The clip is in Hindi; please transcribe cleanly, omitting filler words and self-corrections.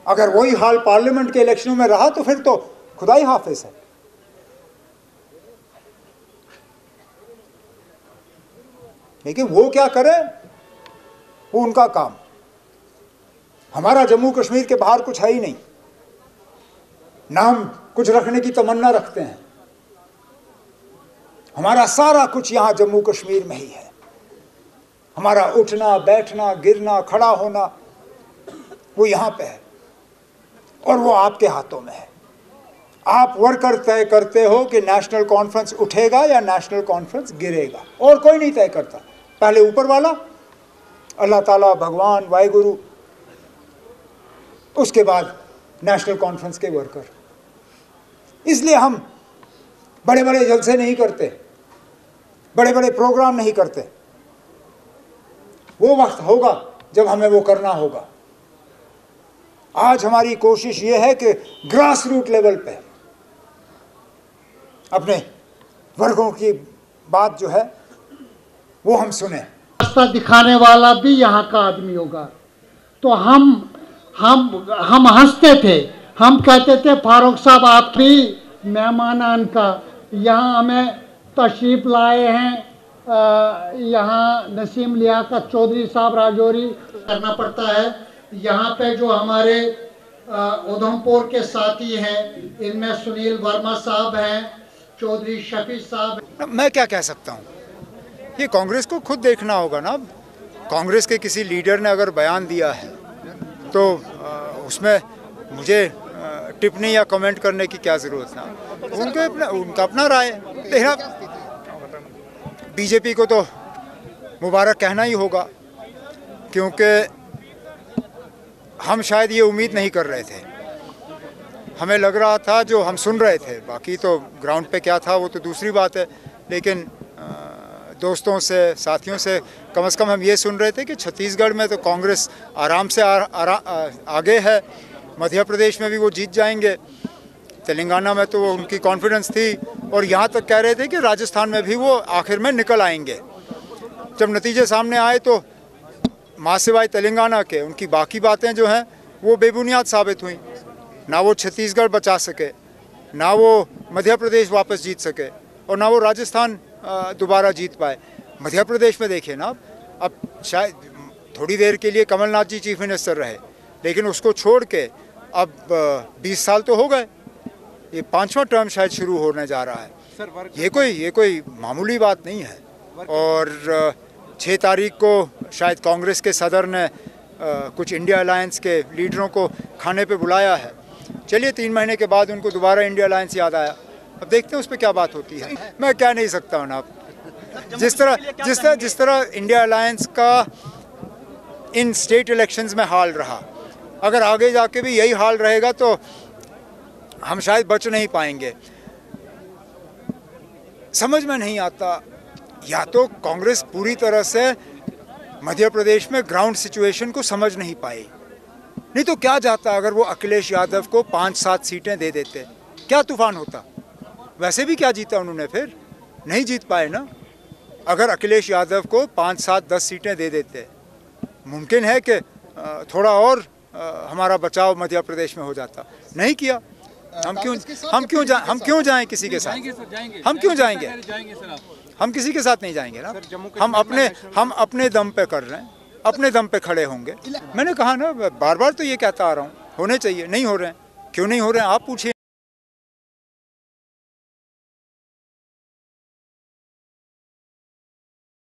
अगर वही हाल पार्लियामेंट के इलेक्शनों में रहा तो फिर तो खुदा ही हाफिज है। लेकिन वो क्या करे, वो उनका काम। हमारा जम्मू कश्मीर के बाहर कुछ है ही नहीं, नाम कुछ रखने की तमन्ना रखते हैं। हमारा सारा कुछ यहां जम्मू कश्मीर में ही है। हमारा उठना बैठना गिरना खड़ा होना वो यहां पे है, और वो आपके हाथों में है। आप वर्कर तय करते हो कि नेशनल कॉन्फ्रेंस उठेगा या नेशनल कॉन्फ्रेंस गिरेगा, और कोई नहीं तय करता। पहले ऊपर वाला अल्लाह ताला, भगवान, वाहिगुरु, उसके बाद नेशनल कॉन्फ्रेंस के वर्कर। इसलिए हम बड़े बड़े जलसे नहीं करते, बड़े बड़े प्रोग्राम नहीं करते। वो वक्त होगा जब हमें वो करना होगा। आज हमारी कोशिश ये है कि ग्रास रूट लेवल पे अपने वर्गों की बात जो है वो हम सुने। रास्ता दिखाने वाला भी यहाँ का आदमी होगा। तो हम हंसते थे, हम कहते थे फारूक साहब आप भी मेहमान का यहाँ हमें तशरीफ लाए हैं, यहाँ नसीम लियाकत चौधरी साहब राजौरी करना पड़ता है। यहाँ पे जो हमारे उधमपुर के साथी हैं, इनमें सुनील वर्मा साहब हैं, चौधरी शफी साहब। मैं क्या कह सकता हूँ, ये कांग्रेस को खुद देखना होगा ना। कांग्रेस के किसी लीडर ने अगर बयान दिया है तो उसमें मुझे टिप्पणी या कमेंट करने की क्या ज़रूरत है। उनका अपना राय है। बीजेपी को तो मुबारक कहना ही होगा, क्योंकि हम शायद ये उम्मीद नहीं कर रहे थे। हमें लग रहा था, जो हम सुन रहे थे, बाकी तो ग्राउंड पे क्या था वो तो दूसरी बात है, लेकिन दोस्तों से, साथियों से कम से कम हम ये सुन रहे थे कि छत्तीसगढ़ में तो कांग्रेस आराम से आगे है, मध्य प्रदेश में भी वो जीत जाएंगे, तेलंगाना में तो वो उनकी कॉन्फिडेंस थी, और यहाँ तक कह रहे थे कि राजस्थान में भी वो आखिर में निकल आएंगे। जब नतीजे सामने आए तो माँ सिवाय तेलंगाना के उनकी बाकी बातें जो हैं वो बेबुनियाद साबित हुई। ना वो छत्तीसगढ़ बचा सके, ना वो मध्य प्रदेश वापस जीत सके, और ना वो राजस्थान दोबारा जीत पाए। मध्य प्रदेश में देखिए ना, अब शायद थोड़ी देर के लिए कमलनाथ जी चीफ मिनिस्टर रहे, लेकिन उसको छोड़ के अब 20 साल तो हो गए, ये 5वां टर्म शायद शुरू होने जा रहा है। ये कोई मामूली बात नहीं है। और 6 तारीख को शायद कांग्रेस के सदर ने कुछ इंडिया अलायंस के लीडरों को खाने पे बुलाया है। चलिए 3 महीने के बाद उनको दोबारा इंडिया अलायंस याद आया, अब देखते हैं उस पर क्या बात होती है। मैं कह नहीं सकता हूँ ना, जिस तरह इंडिया अलायंस का इन स्टेट इलेक्शंस में हाल रहा, अगर आगे जाके भी यही हाल रहेगा तो हम शायद बच नहीं पाएंगे। समझ में नहीं आता, या तो कांग्रेस पूरी तरह से मध्य प्रदेश में ग्राउंड सिचुएशन को समझ नहीं पाई, नहीं तो क्या जाता अगर वो अखिलेश यादव को 5-7 सीटें दे देते, क्या तूफान होता। वैसे भी क्या जीता उन्होंने, फिर नहीं जीत पाए ना। अगर अखिलेश यादव को 5-7-10 सीटें दे देते, मुमकिन है कि थोड़ा और हमारा बचाव मध्य प्रदेश में हो जाता। नहीं किया। हम क्यों जाएं किसी के साथ? हम क्यों जाएंगे? हम किसी के साथ नहीं जाएंगे ना। हम अपने दम पे कर रहे हैं, अपने दम पे खड़े होंगे। मैंने कहा ना, बार बार तो ये कहता आ रहा हूँ, होने चाहिए, नहीं हो रहे हैं। क्यों नहीं हो रहे हैं आप पूछिए।